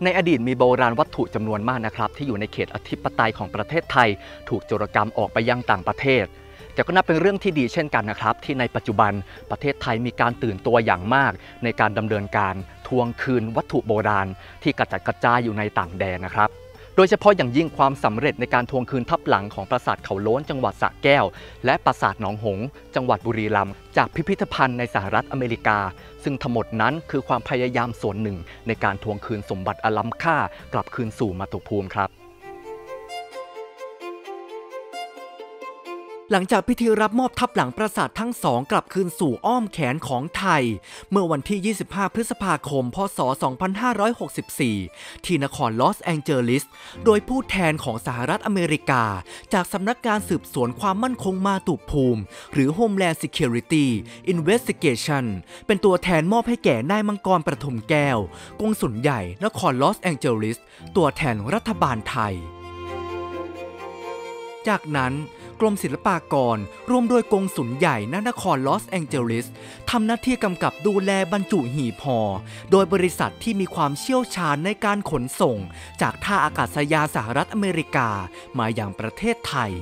ในอดีตมีโบราณวัตถุจำนวนมากนะครับที่อยู่ในเขตอธิปไตยของประเทศไทยถูกโจรกรรมออกไปยังต่างประเทศแต่ก็นับเป็นเรื่องที่ดีเช่นกันนะครับที่ในปัจจุบันประเทศไทยมีการตื่นตัวอย่างมากในการดำเนินการทวงคืนวัตถุโบราณที่กระจัดกระจายอยู่ในต่างแดนนะครับโดยเฉพาะอย่างยิ่งความสำเร็จในการทวงคืนทับหลังของปราสาทเขาโล้นจังหวัดสระแก้วและปราสาทหนองหงส์จังหวัดบุรีรัมย์จากพิพิธภัณฑ์ในสหรัฐอเมริกาซึ่งทั้งหมดนั้นคือความพยายามส่วนหนึ่งในการทวงคืนสมบัติอันล้ำค่ากลับคืนสู่มาตุภูมิครับหลังจากพิธีรับมอบทับหลังปราสาททั้งสองกลับคืนสู่อ้อมแขนของไทยเมื่อวันที่ 25 พฤษภาคม พ.ศ. 2564 ที่นครลอสแองเจลิสโดยผู้แทนของสหรัฐอเมริกาจากสำนักงานสืบสวนความมั่นคงมาตุภูมิหรือ Homeland Security Investigation เป็นตัวแทนมอบให้แก่นายมังกรประทุมแก้วกงสุลใหญ่นครลอสแองเจลิสตัวแทนรัฐบาลไทยจากนั้นกรมศิลปากรร่วมโดยกงสุลใหญ่ณนครลอสแองเจลิสทำหน้าที่กำกับดูแลบรรจุหีบห่อโดยบริษัทที่มีความเชี่ยวชาญในการขนส่งจากท่าอากาศยานสหรัฐอเมริกามาอย่างประเทศไทย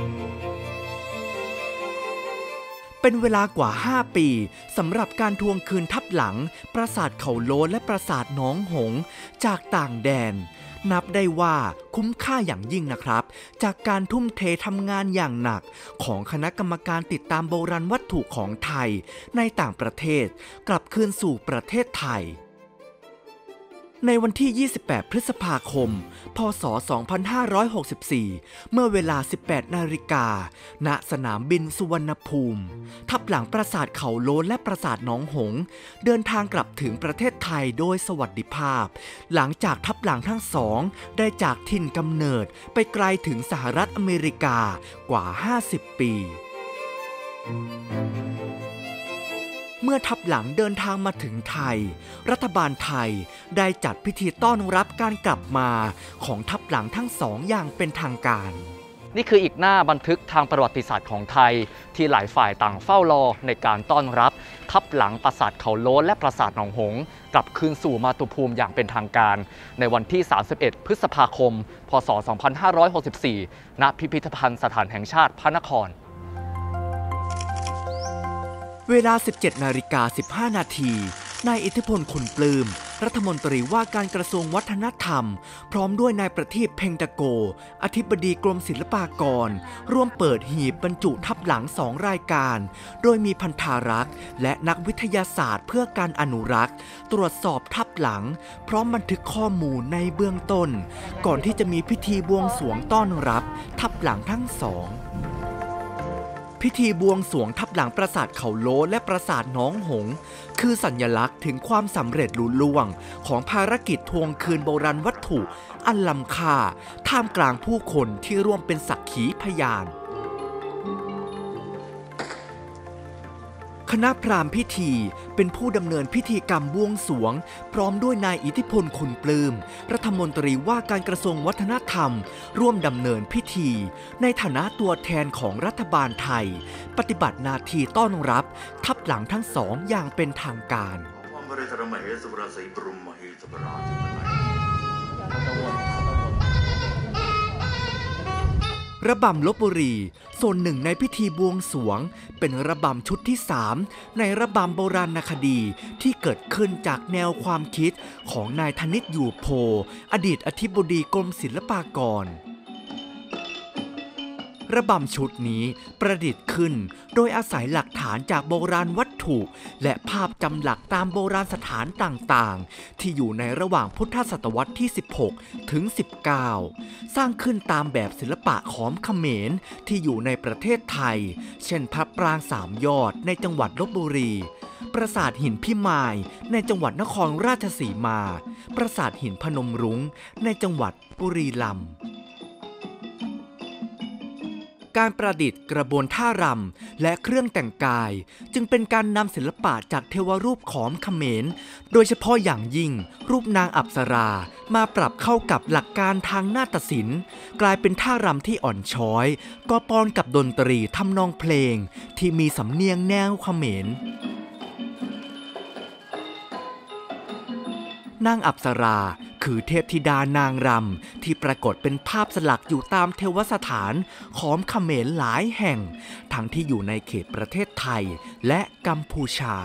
เป็นเวลากว่า 5 ปีสำหรับการทวงคืนทับหลังปราสาทเขาโล้นและปราสาทหนองหงส์จากต่างแดนนับได้ว่าคุ้มค่าอย่างยิ่งนะครับจากการทุ่มเททำงานอย่างหนักของคณะกรรมการติดตามโบราณวัตถุของไทยในต่างประเทศกลับคืนสู่ประเทศไทยในวันที่ 28 พฤษภาคม พ.ศ. 2564 เมื่อเวลา 18 นาฬิกาณสนามบินสุวรรณภูมิทับหลังปราสาทเขาโล้นและปราสาทหนองหงส์เดินทางกลับถึงประเทศไทยโดยสวัสดิภาพหลังจากทับหลังทั้งสองได้จากถิ่นกำเนิดไปไกลถึงสหรัฐอเมริกากว่า 50 ปีเมื่อทับหลังเดินทางมาถึงไทยรัฐบาลไทยได้จัดพิธีต้อนรับการกลับมาของทับหลังทั้งสองอย่างเป็นทางการนี่คืออีกหน้าบันทึกทางประวัติศาสตร์ของไทยที่หลายฝ่ายต่างเฝ้ารอในการต้อนรับทับหลังปราสาทเขาโล้นและปราสาทหนองหงส์กลับคืนสู่มาตุภูมิอย่างเป็นทางการในวันที่ 31 พฤษภาคม พ.ศ. 2564 ณ พิพิธภัณฑ์สถานแห่งชาติพระนครเวลา 17:15 นาทีนายอิทธิพล ขุนปลื้มรัฐมนตรีว่าการกระทรวงวัฒนธรรมพร้อมด้วยนายประทีป เพ็งตะโกอธิบดีกรมศิลปากรร่วมเปิดหีบบรรจุทับหลัง2 รายการโดยมีพันธารักษ์และนักวิทยาศาสตร์เพื่อการอนุรักษ์ตรวจสอบทับหลังพร้อมบันทึกข้อมูลในเบื้องต้นก่อนที่จะมีพิธีบวงสรวงต้อนรับทับหลังทั้งสองพิธีบวงสรวงทับหลังปราสาทเขาโล้นและปราสาทหนองหงส์คือสัญลักษณ์ถึงความสำเร็จลุล่วงของภารกิจทวงคืนโบราณวัตถุอันล้ำค่าท่ามกลางผู้คนที่ร่วมเป็นสักขีพยานคณะพราหมณ์พิธีเป็นผู้ดำเนินพิธีกรรมบวงสรวงพร้อมด้วยนายอิทธิพล ขุนปลื้มรัฐมนตรีว่าการกระทรวงวัฒนธรรมร่วมดำเนินพิธีในฐานะตัวแทนของรัฐบาลไทยปฏิบัติหน้าที่ต้อนรับทับหลังทั้งสองอย่างเป็นทางการระบำลพบุรีส่วนหนึ่งในพิธีบวงสรวงเป็นระบำชุดที่ 3ในระบำโบราณคดีที่เกิดขึ้นจากแนวความคิดของนายธนิตอยู่โพอดีตอธิบดีกรมศิลปากรระบำชุดนี้ประดิษฐ์ขึ้นโดยอาศัยหลักฐานจากโบราณวัตถุและภาพจำหลักตามโบราณสถานต่างๆที่อยู่ในระหว่างพุทธศตวรรษที่ 16 ถึง 19 สร้างขึ้นตามแบบศิลปะขอมเขมรที่อยู่ในประเทศไทยเช่นพระปราง3 ยอดในจังหวัดลพบุรีปราสาทหินพิมายในจังหวัดนครราชสีมาปราสาทหินพนมรุ้งในจังหวัดบุรีรัมย์การประดิษฐ์กระบวนท่ารำและเครื่องแต่งกายจึงเป็นการนำศิลปะจากเทวรูปขอมเขมรโดยเฉพาะอย่างยิ่งรูปนางอัปสรามาปรับเข้ากับหลักการทางนาฏศิลป์กลายเป็นท่ารำที่อ่อนช้อยก็ปนกับดนตรีทำนองเพลงที่มีสำเนียงแนวเขมร นางอัปสราคือเทพธิดานางรำที่ปรากฏเป็นภาพสลักอยู่ตามเทวสถานของเขมรหลายแห่งทั้งที่อยู่ในเขตประเทศไทยและกัมพูชา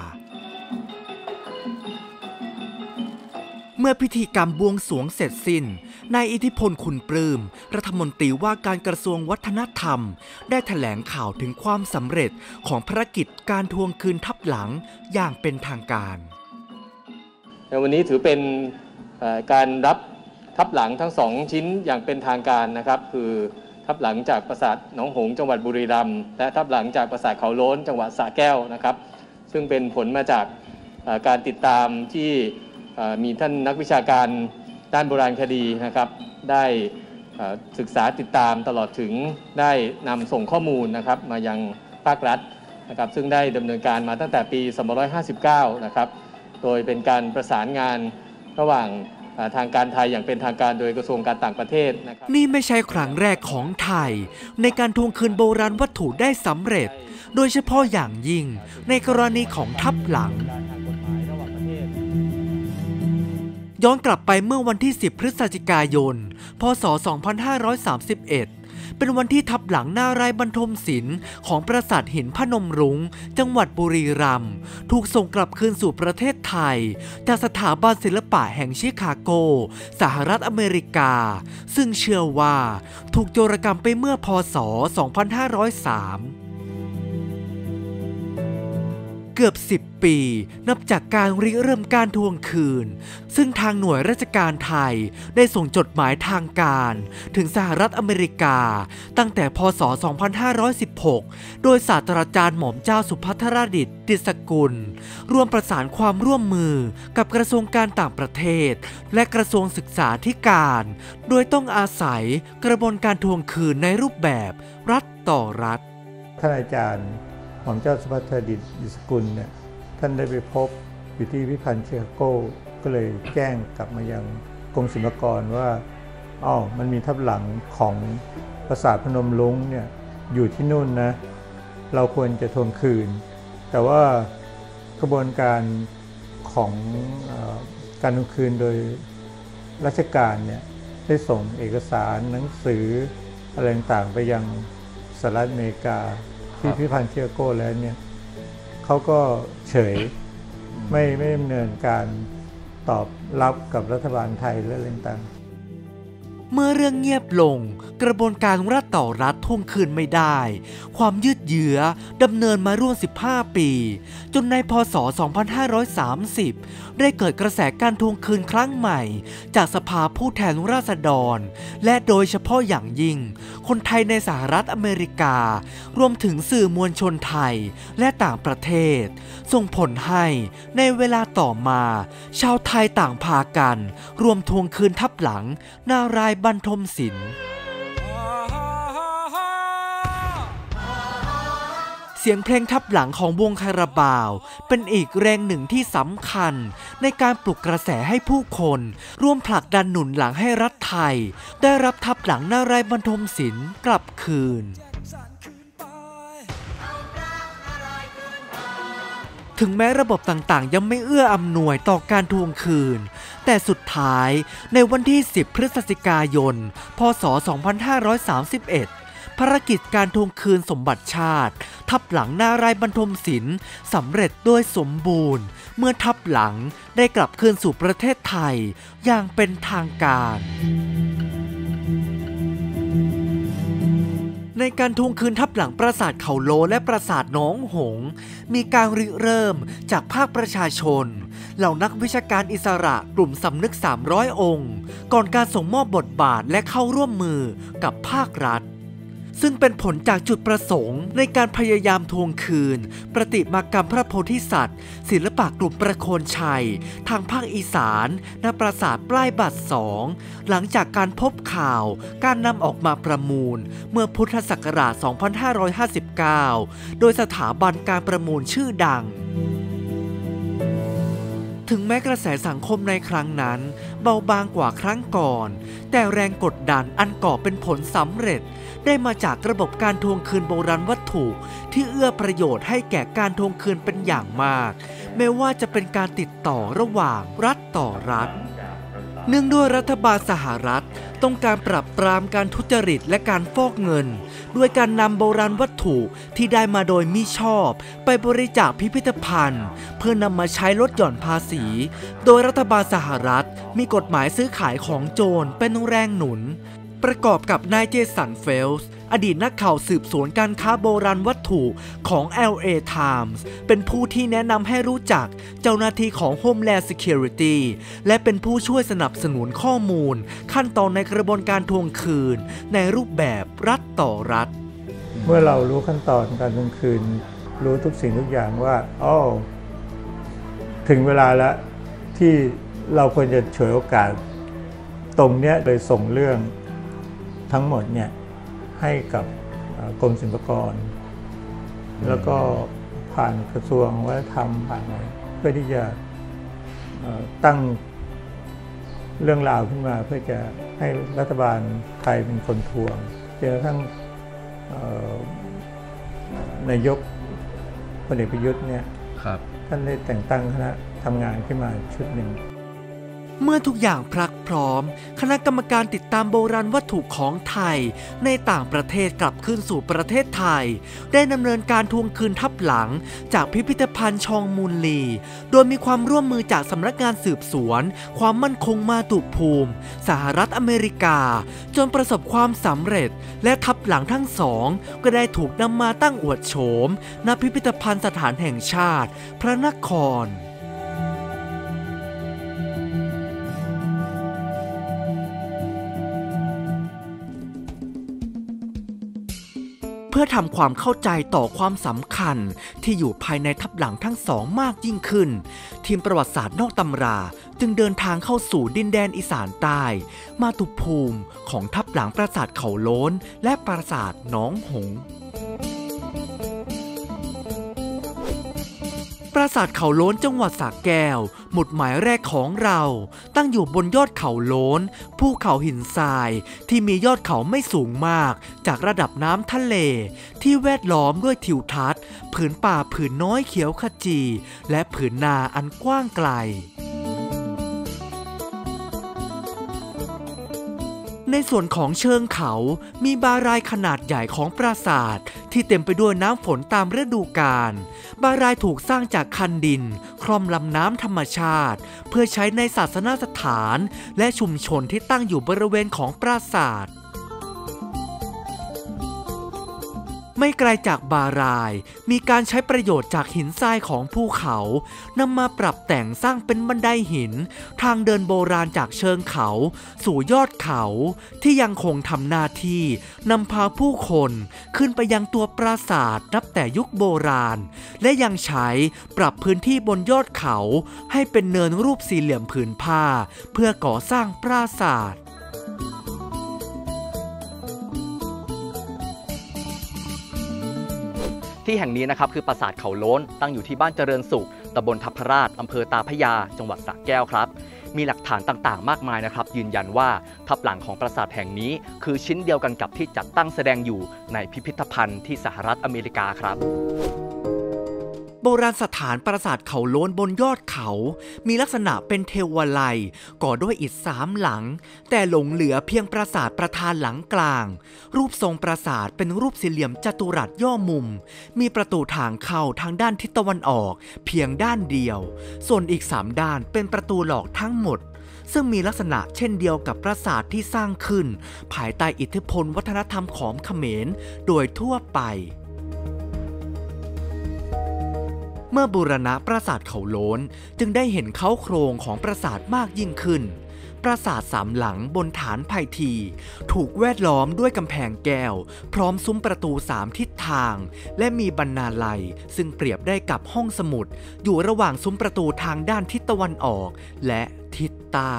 เมื่อพิธีกรรมบวงสรวงเสร็จสิ้นนายอิทธิพลคุณปลื้มรัฐมนตรีว่าการกระทรวงวัฒนธรรมได้แถลงข่าวถึงความสำเร็จของภารกิจการทวงคืนทับหลังอย่างเป็นทางการในวันนี้ถือเป็นการรับทับหลังทั้ง2ชิ้นอย่างเป็นทางการนะครับคือทับหลังจากปราสาทหนองหงส์จังหวัดบุรีรัมย์และทับหลังจากปราสาทเขาโล้นจังหวัดสระแก้วนะครับซึ่งเป็นผลมาจากการติดตามที่มีท่านนักวิชาการด้านโบราณคดีนะครับได้ศึกษาติดตามตลอดถึงได้นำส่งข้อมูลนะครับมายังภาครัฐนะครับซึ่งได้ดำเนินการมาตั้งแต่ปี2559นะครับโดยเป็นการประสานงานระหว่างทางการไทยอย่างเป็นทางการโดยกระทรวงการต่างประเทศนะครับนี่ไม่ใช่ครั้งแรกของไทยในการทวงคืนโบราณวัตถุได้สำเร็จโดยเฉพาะอย่างยิ่งในกรณีของทับหลังย้อนกลับไปเมื่อวันที่10 พฤศจิกายน พ.ศ. 2531 เป็นวันที่ทับหลังนารายณ์บรรทมศิลป์ของปราสาทหินพนมรุ้งจังหวัดบุรีรัมย์ถูกส่งกลับคืนสู่ประเทศไทยจากสถาบันศิลปะแห่งชิคาโกสหรัฐอเมริกาซึ่งเชื่อว่าถูกโจรกรรมไปเมื่อพ.ศ. 2503เกือบ10 ปีนับจากการริเริ่มการทวงคืนซึ่งทางหน่วยราชการไทยได้ส่งจดหมายทางการถึงสหรัฐอเมริกาตั้งแต่พ.ศ. 2516 โดยศาสตราจารย์หม่อมเจ้าสุภัทรดิษฐ์ดิษกุลร่วมประสานความร่วมมือกับกระทรวงการต่างประเทศและกระทรวงศึกษาธิการโดยต้องอาศัยกระบวนการทวงคืนในรูปแบบรัฐต่อรัฐท่านอาจารย์หม่อมเจ้าสุภัทรดิษฐ์ดิษกุลเนี่ยท่านได้ไปพบอยู่ที่พิพิธภัณฑ์ชิคาโกก็เลยแจ้งกลับมายังกรมศิลปากรว่ามันมีทับหลังของปราสาทพนมรุ้งเนี่ยอยู่ที่นู่นนะเราควรจะทวงคืนแต่ว่ากระบวนการของการทวงคืนโดยราชการเนี่ยได้ส่งเอกสารหนังสืออะไรต่างๆไปยังสหรัฐอเมริกาที่พิพิธภัณฑ์ชิคาโกแล้วเนี่ยเขาก็เฉยไม่ดำเนินการตอบรับกับรัฐบาลไทยและอะไรต่างเมื่อเรื่องเงียบลงกระบวนการรัฐต่อรัฐทวงคืนไม่ได้ความยืดเยื้อดำเนินมาร่วม15 ปีจนในพ.ศ. 2530 ได้เกิดกระแสการทวงคืนครั้งใหม่จากสภาผู้แทนราษฎรและโดยเฉพาะอย่างยิ่งคนไทยในสหรัฐอเมริการวมถึงสื่อมวลชนไทยและต่างประเทศส่งผลให้ในเวลาต่อมาชาวไทยต่างพากันรวมทวงคืนทับหลังนารายณ์บรรทมศิลป์เสียงเพลงทับหลังของวงคาราบาวเป็นอีกแรงหนึ่งที่สำคัญในการปลุกกระแสให้ผู้คนร่วมผลักดันหนุนหลังให้รัฐไทยได้รับทับหลังนารายณ์บรรทมศิลป์กลับคืนถึงแม้ระบบต่างๆยังไม่เอื้ออำนวยต่อการทวงคืนแต่สุดท้ายในวันที่10 พฤศจิกายน พ.ศ. 2531 ภารกิจการทวงคืนสมบัติชาติทับหลังนารายณ์บรรทมศิลป์สำเร็จโดยสมบูรณ์เมื่อทับหลังได้กลับคืนสู่ประเทศไทยอย่างเป็นทางการในการทวงคืนทับหลังปราสาทเขาโลและปราสาทหนองหงส์มีการริเริ่มจากภาคประชาชนเหล่านักวิชาการอิสระกลุ่มสำนึก300 องค์ก่อนการส่งมอบบทบาทและเข้าร่วมมือกับภาครัฐซึ่งเป็นผลจากจุดประสงค์ในการพยายามทวงคืนประติมากรรมพระโพธิสัตว์ศิลปะกลุ่มประโคนชัยทางภาคอีสานณปราสาทปลายบัตร2หลังจากการพบข่าวการนำออกมาประมูลเมื่อพุทธศักราช 2559 โดยสถาบันการประมูลชื่อดังถึงแม้กระแสสังคมในครั้งนั้นเบาบางกว่าครั้งก่อนแต่แรงกดดันอันก่อเป็นผลสำเร็จได้มาจากระบบการทวงคืนโบราณวัตถุที่เอื้อประโยชน์ให้แก่การทวงคืนเป็นอย่างมากไม่ว่าจะเป็นการติดต่อระหว่างรัฐต่อรัฐเนื่องด้วยรัฐบาลสหรัฐต้องการปราบปรามการทุจริตและการฟอกเงินด้วยการนำโบราณวัตถุที่ได้มาโดยมิชอบไปบริจาคพิพิธภัณฑ์เพื่อนำมาใช้ลดหย่อนภาษีโดยรัฐบาลสหรัฐมีกฎหมายซื้อขายของโจรเป็นแรงหนุนประกอบกับนายเจสันเฟลส์อดีตนักข่าวสืบสวนการค้าโบราณวัตถุของ LA Times เป็นผู้ที่แนะนำให้รู้จักเจ้าหน้าที่ของ Homeland Security และเป็นผู้ช่วยสนับสนุนข้อมูลขั้นตอนในกระบวนการทวงคืนในรูปแบบรัฐต่อรัฐเมื่อเรารู้ขั้นตอนการทวงคืนรู้ทุกสิ่งทุกอย่างว่าถึงเวลาแล้วที่เราควรจะฉวยโอกาสตรงเนี้ยเลยส่งเรื่องทั้งหมดเนี่ยให้กับกรมศิลปากรแล้วก็ผ่านกระทรวงวัฒนธรรมผ่านอะไรเพื่อที่จะตั้งเรื่องราวขึ้นมาเพื่อจะให้รัฐบาลไทยเป็นคนทวงจนกระทั่งนายกพลเอกประยุทธ์เนี่ยท่านได้แต่งตั้งคณะทำงานขึ้นมาชุดหนึ่งเมื่อทุกอย่างพรักพร้อมคณะกรรมการติดตามโบราณวัตถุของไทยในต่างประเทศกลับคืนสู่ประเทศไทยได้ดำเนินการทวงคืนทับหลังจากพิพิธภัณฑ์ชองมูลลีโดยมีความร่วมมือจากสำนักงานสืบสวนความมั่นคงมาตุภูมิสหรัฐอเมริกาจนประสบความสำเร็จและทับหลังทั้งสองก็ได้ถูกนำมาตั้งอวดโฉมณพิพิธภัณฑ์สถานแห่งชาติพระนครเพื่อทำความเข้าใจต่อความสำคัญที่อยู่ภายในทับหลังทั้งสองมากยิ่งขึ้นทีมประวัติศาสตร์นอกตำราจึงเดินทางเข้าสู่ดินแดนอีสานใต้มาตุภูมิของทับหลังปราสาทเขาโล้นและปราสาทหนองหงส์ปราสาทเขาโล้นจังหวัดสระแก้วหมุดหมายแรกของเราตั้งอยู่บนยอดเขาโล้นภูเขาหินทรายที่มียอดเขาไม่สูงมากจากระดับน้ำทะเลที่แวดล้อมด้วยทิวทัศน์ผืนป่าผืนน้อยเขียวขจีและผืนนาอันกว้างไกลในส่วนของเชิงเขามีบารายขนาดใหญ่ของปราสาทที่เต็มไปด้วยน้ำฝนตามฤดูกาลบารายถูกสร้างจากคันดินคล่อมลำน้ำธรรมชาติเพื่อใช้ในศาสนสถานและชุมชนที่ตั้งอยู่บริเวณของปราสาทไม่ไกลจากบารายมีการใช้ประโยชน์จากหินทรายของภูเขานำมาปรับแต่งสร้างเป็นบันไดหินทางเดินโบราณจากเชิงเขาสู่ยอดเขาที่ยังคงทำหน้าที่นำพาผู้คนขึ้นไปยังตัวปราสาทนับแต่ยุคโบราณและยังใช้ปรับพื้นที่บนยอดเขาให้เป็นเนินรูปสี่เหลี่ยมผืนผ้าเพื่อก่อสร้างปราสาทที่แห่งนี้นะครับคือปราสาทเขาโล้นตั้งอยู่ที่บ้านเจริญสุขตำบลทับพระราชอำเภอตาพระยาจังหวัดสระแก้วครับมีหลักฐานต่างๆมากมายนะครับยืนยันว่าทับหลังของปราสาทแห่งนี้คือชิ้นเดียวกันกับที่จัดตั้งแสดงอยู่ในพิพิธภัณฑ์ที่สหรัฐอเมริกาครับโบราณสถานปราสาทเขาโล้นบนยอดเขามีลักษณะเป็นเทวาลัยก่อด้วยอิฐ3หลังแต่หลงเหลือเพียงปราสาทประธานหลังกลางรูปทรงปราสาทเป็นรูปสี่เหลี่ยมจัตุรัสย่อมุมมีประตูทางเข้าทางด้านทิศตะวันออกเพียงด้านเดียวส่วนอีก3ด้านเป็นประตูหลอกทั้งหมดซึ่งมีลักษณะเช่นเดียวกับปราสาทที่สร้างขึ้นภายใต้อิทธิพลวัฒนธรรมของเขมรโดยทั่วไปเมื่อบูรณะปราสาทเขาโล้นจึงได้เห็นเค้าโครงของปราสาทมากยิ่งขึ้นปราสาท3หลังบนฐานไผ่ทีถูกแวดล้อมด้วยกำแพงแก้วพร้อมซุ้มประตู3ทิศทางและมีบรรณาลัยซึ่งเปรียบได้กับห้องสมุดอยู่ระหว่างซุ้มประตูทางด้านทิศตะวันออกและทิศใต้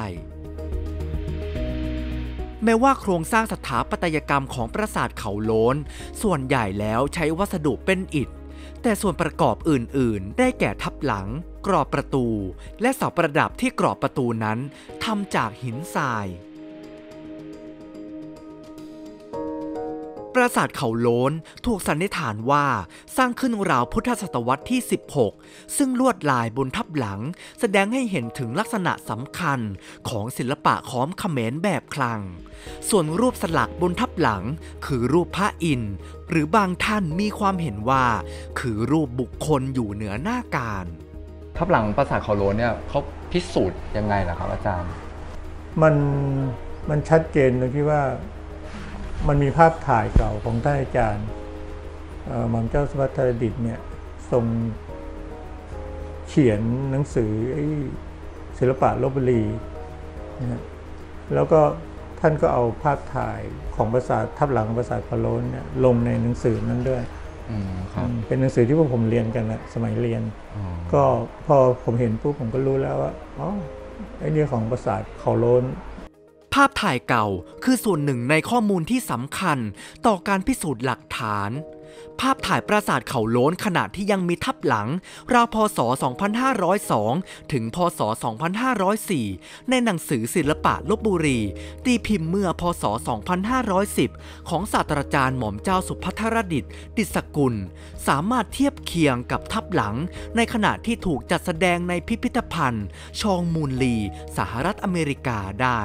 แม้ว่าโครงสร้างสถาปัตยกรรมของปราสาทเขาโล้นส่วนใหญ่แล้วใช้วัสดุเป็นอิฐแต่ส่วนประกอบอื่นๆได้แก่ทับหลังกรอบประตูและเสาประดับที่กรอบประตูนั้นทำจากหินทรายปราสาทเขาโล้นถูกสันนิษฐานว่าสร้างขึ้นราวพุทธศตวรรษที่ 16 ซึ่งลวดลายบนทับหลังแสดงให้เห็นถึงลักษณะสำคัญของศิลปะขอมเขมรแบบคลังส่วนรูปสลักบนทับหลังคือรูปพระอินทร์หรือบางท่านมีความเห็นว่าคือรูปบุคคลอยู่เหนือหน้าการทับหลังปราสาทเขาโล้นเนี่ยเขาพิสูจน์ยังไงล่ะครับอาจารย์มันชัดเจนตรงที่ว่ามันมีภาพถ่ายเก่าของท่านอาจารย์หม่อมเจ้าสุภัทรดิษฐ์เนี่ยทรงเขียนหนังสือศิลปะลพบุรีนะแล้วก็ท่านก็เอาภาพถ่ายของปราสาททับหลังปราสาทเขาโล้นเนี่ยลงในหนังสือนั้นด้วยเป็นหนังสือที่พวกผมเรียนกันนะสมัยเรียนก็พอผมเห็นปุ๊บผมก็รู้แล้วว่าอ๋อไอ้นี่ของปราสาทเขาโล้นภาพถ่ายเก่าคือส่วนหนึ่งในข้อมูลที่สำคัญต่อการพิสูจน์หลักฐานภาพถ่ายปราสาทเขาโล้นขณะที่ยังมีทับหลังราวพศ 2502 ถึงพศ 2504 ในหนังสือศิลปะลพบุรีตีพิมพ์เมื่อพศ 2510 ของศาสตราจารย์หม่อมเจ้าสุภัทรดิษฐ์ดิษกุลสามารถเทียบเคียงกับทับหลังในขณะที่ถูกจัดแสดงในพิพิธภัณฑ์ชองมูลลีสหรัฐอเมริกาได้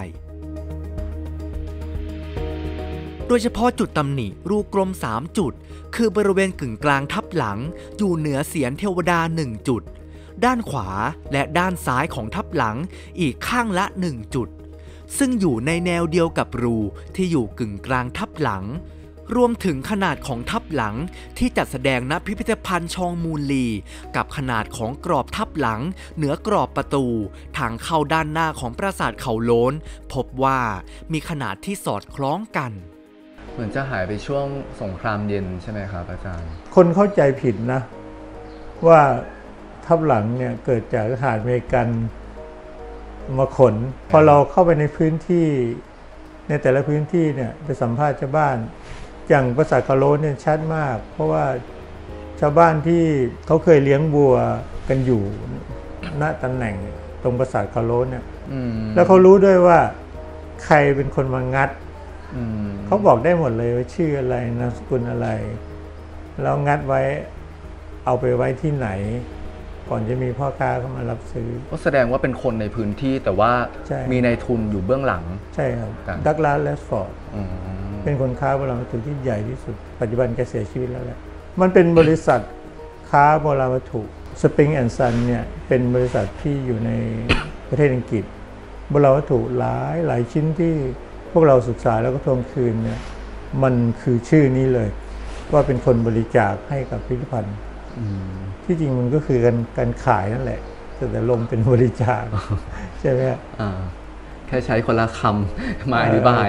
โดยเฉพาะจุดตำหนิรูกลม3จุดคือบริเวณกึ่งกลางทับหลังอยู่เหนือเสียรเทวดา1จุดด้านขวาและด้านซ้ายของทับหลังอีกข้างละ1จุดซึ่งอยู่ในแนวเดียวกับรูที่อยู่กึ่งกลางทับหลังรวมถึงขนาดของทับหลังที่จัดแสดงณพิพิธภัณฑ์ชองมูลลีกับขนาดของกรอบทับหลังเหนือกรอบประตูทางเข้าด้านหน้าของปราสาทเขาโล้นพบว่ามีขนาดที่สอดคล้องกันเหมือนจะหายไปช่วงสงครามเย็นใช่ไหมครับอาจารย์คนเข้าใจผิดนะว่าทับหลังเนี่ยเกิดจากทหารอเมริกันมาขนพอเราเข้าไปในพื้นที่ในแต่ละพื้นที่เนี่ยไปสัมภาษณ์ชาวบ้านอย่างปราสาทเขาโล้นเนี่ยชัดมากเพราะว่าชาวบ้านที่เขาเคยเลี้ยงวัวกันอยู่ณตำแหน่งตรงปราสาทเขาโล้นเนี่ยแล้วเขารู้ด้วยว่าใครเป็นคนมางัดเขาบอกได้หมดเลยว่าชื่ออะไรนามสกุลอะไรแล้วงัดไว้เอาไปไว้ที่ไหนก่อนจะมีพ่อค้าเข้ามารับซื้อก็แสดงว่าเป็นคนในพื้นที่แต่ว่ามีนายทุนอยู่เบื้องหลังใช่ครับดักลาสแลสฟอร์ดเป็นคนค้าโบราณวัตถุที่ใหญ่ที่สุดปัจจุบันแกเสียชีวิตแล้วแหละมันเป็นบริษัทค้าโบราณวัตถุ Spring and Son เนี่ยเป็นบริษัทที่อยู่ในประเทศอังกฤษโบราณวัตถุหลายชิ้นที่พวกเราศึกษาแล้วก็ทวงคืนเนี่ยมันคือชื่อนี้เลยว่าเป็นคนบริจาคให้กับพิพิธภัณฑ์ที่จริงมันก็คือการขายนั่นแหละแต่ลงเป็นบริจาคใช่ไหมแค่ใช้คนละคำมาอธิบาย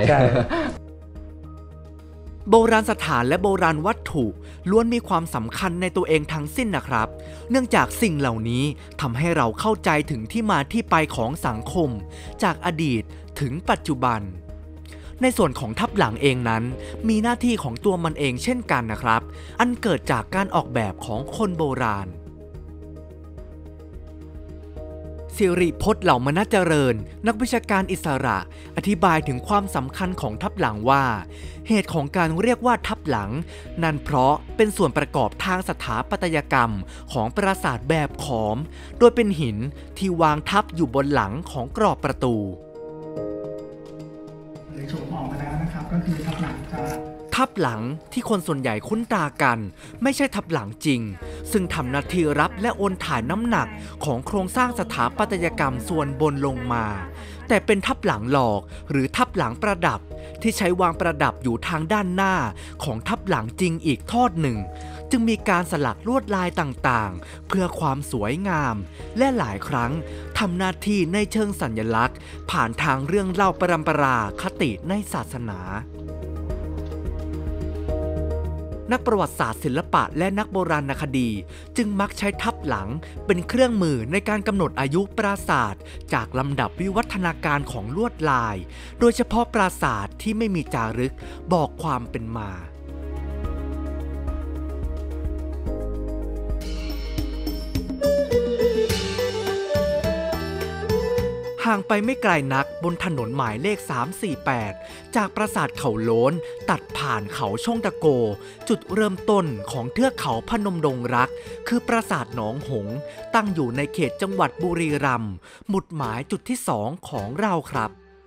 โบราณสถานและโบราณวัตถุล้วนมีความสำคัญในตัวเองทั้งสิ้นนะครับเนื่องจากสิ่งเหล่านี้ทำให้เราเข้าใจถึงที่มาที่ไปของสังคมจากอดีตถึงปัจจุบันในส่วนของทับหลังเองนั้นมีหน้าที่ของตัวมันเองเช่นกันนะครับอันเกิดจากการออกแบบของคนโบราณสิริพจน์เหล่ามณเจริญนักวิชาการอิสระอธิบายถึงความสำคัญของทับหลังว่าเหตุของการเรียกว่าทับหลังนั่นเพราะเป็นส่วนประกอบทางสถาปัตยกรรมของปราสาทแบบขอมโดยเป็นหินที่วางทับอยู่บนหลังของกรอบประตูโฉมออกมาแล้วนะครับก็คือทับหลังทับหลังที่คนส่วนใหญ่คุ้นตากันไม่ใช่ทับหลังจริงซึ่งทำหน้าที่รับและโอนถ่ายน้ำหนักของโครงสร้างสถาปัตยกรรมส่วนบนลงมาแต่เป็นทับหลังหลอกหรือทับหลังประดับที่ใช้วางประดับอยู่ทางด้านหน้าของทับหลังจริงอีกทอดหนึ่งจึงมีการสลักลวดลายต่างๆเพื่อความสวยงามและหลายครั้งทำหน้าที่ในเชิงสัญลักษณ์ผ่านทางเรื่องเล่าปรำปราคติในศาสนานักประวัติศาสตร์ศิลปะและนักโบราณคดีจึงมักใช้ทับหลังเป็นเครื่องมือในการกำหนดอายุปราสาทจากลำดับวิวัฒนาการของลวดลายโดยเฉพาะปราสาทที่ไม่มีจารึกบอกความเป็นมาห่างไปไม่ไกลนักบนถนนหมายเลข 348 จากปราสาทเขาโล้นตัดผ่านเขาช่องตะโกจุดเริ่มต้นของเทือกเขาพนมดงรักคือปราสาทหนองหงส์ตั้งอยู่ในเขตจังหวัดบุรีรัมย์หมุดหมายจุดที่ 2 ของเราครับ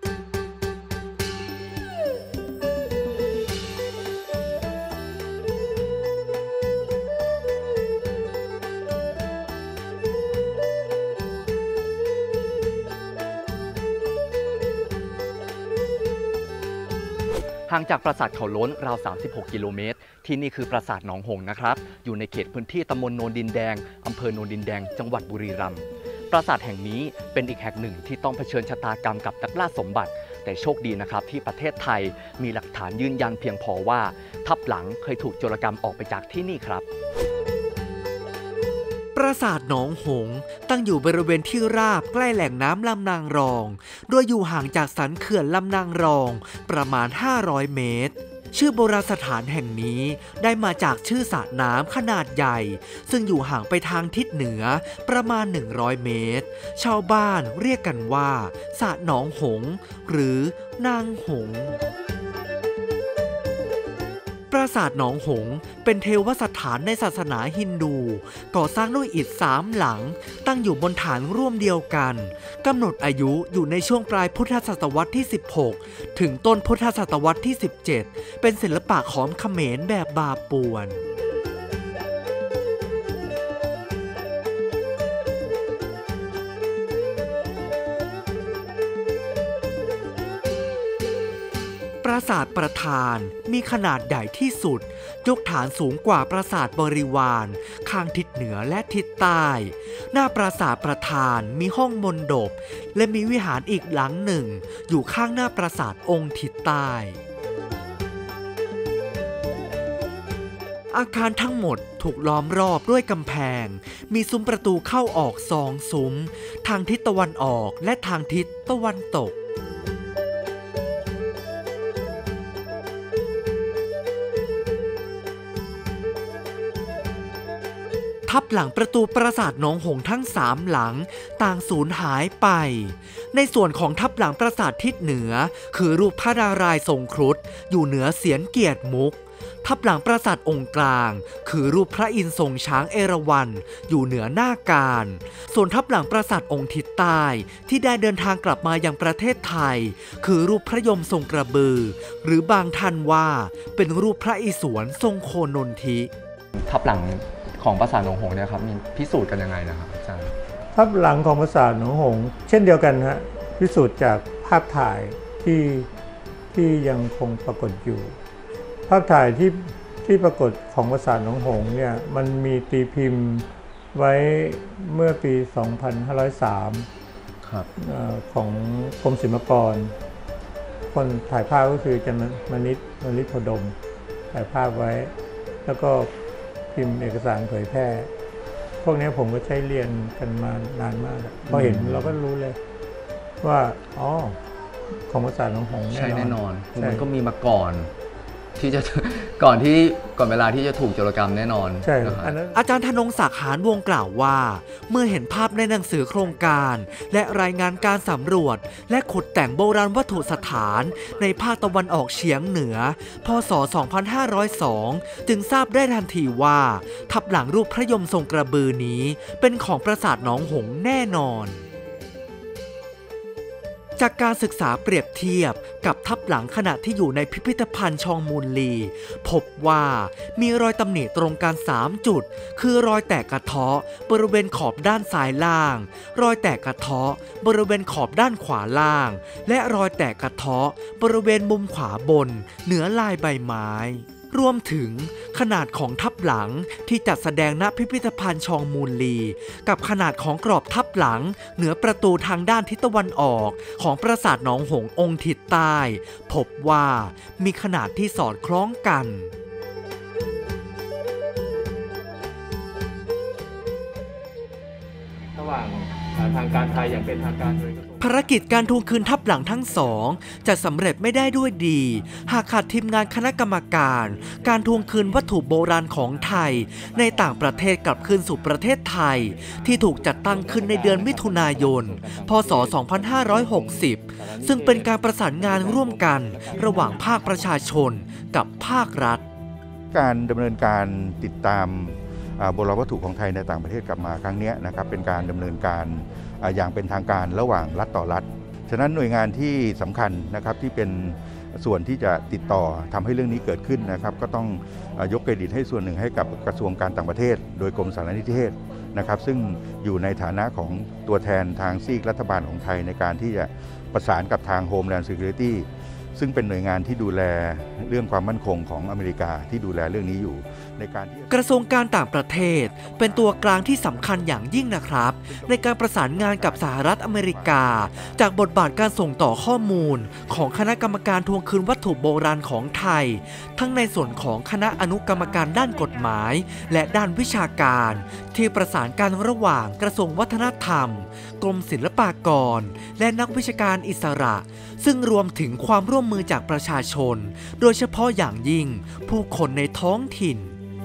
ห่างจากปราสาทเขาโล้นราว 36 กิโลเมตรที่นี่คือปราสาทหนองหงส์นะครับอยู่ในเขตพื้นที่ตำบลโนนดินแดงอำเภอโนนดินแดงจังหวัดบุรีรัมย์ปราสาทแห่งนี้เป็นอีกแห่งหนึ่งที่ต้องเผชิญชะตากรรมกับนักล่าสมบัติแต่โชคดีนะครับที่ประเทศไทยมีหลักฐานยืนยันเพียงพอว่าทับหลังเคยถูกโจรกรรมออกไปจากที่นี่ครับปราสาทหนองหงส์ตั้งอยู่บริเวณที่ราบใกล้แหล่งน้ำลำนางรองโดยอยู่ห่างจากสันเขื่อนลำนางรองประมาณ500 เมตรชื่อโบราณสถานแห่งนี้ได้มาจากชื่อสระน้ำขนาดใหญ่ซึ่งอยู่ห่างไปทางทิศเหนือประมาณ100 เมตรชาวบ้านเรียกกันว่าสระหนองหงส์หรือนางหงส์ปราสาทหนองหงส์เป็นเทวสถานในศาสนาฮินดูก่อสร้างด้วยอิฐ3 หลังตั้งอยู่บนฐานร่วมเดียวกันกำหนดอายุอยู่ในช่วงปลายพุทธศตวรรษที่ 16 ถึงต้นพุทธศตวรรษที่ 17 เป็นศิลปะขอมเขมรแบบบาป่วนปราสาทประธานมีขนาดใหญ่ที่สุดยกฐานสูงกว่าปราสาทบริวารข้างทิศเหนือและทิศใต้หน้าปราสาทประธานมีห้องมณฑปและมีวิหารอีกหลังหนึ่งอยู่ข้างหน้าปราสาทองค์ทิศใต้อาคารทั้งหมดถูกล้อมรอบด้วยกำแพงมีซุ้มประตูเข้าออก2 ซุ้มทางทิศตะวันออกและทางทิศตะวันตกทับหลังประตูปราสาทหนองหงส์ทั้ง3 หลังต่างสูญหายไปในส่วนของทับหลังปราสาททิศเหนือคือรูปพระนารายณ์ทรงครุฑอยู่เหนือเสียนเกียรติมุกทับหลังปราสาทองค์กลางคือรูปพระอินทร์ทรงช้างเอราวัณอยู่เหนือหน้าการส่วนทับหลังปราสาทองค์ทิศใต้ที่ได้เดินทางกลับมายังประเทศไทยคือรูปพระยมทรงกระบือหรือบางท่านว่าเป็นรูปพระอิศวรทรงโคนนทิทับหลังของปราสาทหนองหงส์เนี่ยครับมีพิสูจน์กันยังไงนะครับอาจารย์ทับหลังของปราสาทหนองหงส์เช่นเดียวกันฮะพิสูจน์จากภาพถ่ายที่ยังคงปรากฏอยู่ภาพถ่ายที่ปรากฏของปราสาทหนองหงส์เนี่ยมันมีตีพิมพ์ไว้เมื่อปี 2503 ครับของกรมศิลปากรคนถ่ายภาพก็คืออาจารย์มณิษฐ์ โพดมถ่ายภาพไว้แล้วก็พิมพ์เอกสารเผยแพร่พวกนี้ผมก็ใช้เรียนกันมานานมากพอเห็นเราก็รู้เลยว่าอ๋อของปราสาทหนองหงส์แน่นอนมันก็มีมาก่อนก่อนเวลาที่จะถูกโจรกรรมแน่นอนใช่อาจารย์ธนงศักดิ์ หานวงกล่าวว่าเมื่อเห็นภาพในหนังสือโครงการและรายงานการสำรวจและขุดแต่งโบราณวัตถุสถานในภาคตะวันออกเฉียงเหนือพ.ศ. 2502จึงทราบได้ทันทีว่าทับหลังรูปพระยมทรงกระบือนี้เป็นของปราสาทหนองหงส์แน่นอนจากการศึกษาเปรียบเทียบกับทับหลังขณะที่อยู่ในพิพิธภัณฑ์ชองมูลลีพบว่ามีรอยตำหนิตรงกัน3 จุดคือรอยแตกกระเทาะบริเวณขอบด้านซ้ายล่างรอยแตกกระเทาะบริเวณขอบด้านขวาล่างและรอยแตกกระเทาะบริเวณมุมขวาบนเหนือลายใบไม้รวมถึงขนาดของทับหลังที่จัดแสดงณพิพิธภัณฑ์ชองมูลลีกับขนาดของกรอบทับหลังเหนือประตูทางด้านทิศตะวันออกของปราสาทหนองหงส์องค์ทิศใต้พบว่ามีขนาดที่สอดคล้องกันระหว่างทางการไทยอย่างเป็นทางการโดยกระทรวงภารกิจการทวงคืนทับหลังทั้งสองจะสำเร็จไม่ได้ด้วยดีหากขาดทีมงานคณะกรรมการการทวงคืนวัตถุโบราณของไทยในต่างประเทศกลับคืนสู่ประเทศไทยที่ถูกจัดตั้งขึ้นในเดือนมิถุนายน พ.ศ. 2560 ซึ่งเป็นการประสานงานร่วมกันระหว่างภาคประชาชนกับภาครัฐการดำเนินการติดตามโบราณวัตถุของไทยในต่างประเทศกลับมาครั้งนี้นะครับเป็นการดำเนินการอย่างเป็นทางการระหว่างรัฐต่อรัฐฉะนั้นหน่วยงานที่สำคัญนะครับที่เป็นส่วนที่จะติดต่อทำให้เรื่องนี้เกิดขึ้นนะครับก็ต้องยกเครดิตให้ส่วนหนึ่งให้กับกระทรวงการต่างประเทศโดยกรมสารนิเทศนะครับซึ่งอยู่ในฐานะของตัวแทนทางซีกรัฐบาลของไทยในการที่จะประสานกับทาง Homeland Security ซึ่งเป็นหน่วยงานที่ดูแลเรื่องความมั่นคงของอเมริกาที่ดูแลเรื่องนี้อยู่ในการที่กระทรวงการต่างประเทศเป็นตัวกลางที่สำคัญอย่างยิ่งนะครับในการประสานงานกับสหรัฐอเมริกาจากบทบาทการส่งต่อข้อมูลของคณะกรรมการทวงคืนวัตถุโบราณของไทยทั้งในส่วนของคณะอนุกรรมการด้านกฎหมายและด้านวิชาการที่ประสานกันระหว่างกระทรวงวัฒนธรรมกรมศิลปากรและนักวิชาการอิสระซึ่งรวมถึงความร่วมมือจากประชาชนโดยเฉพาะอย่างยิ่งผู้คนในท้องถิ่น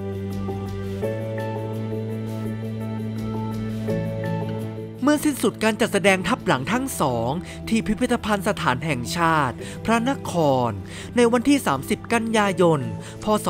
เมื่อสิ้นสุดการจัดแสดงทับหลังทั้งสองที่พิพิธภัณฑ์สถานแห่งชาติพระนครในวันที่ 30 กันยายน พ.ศ.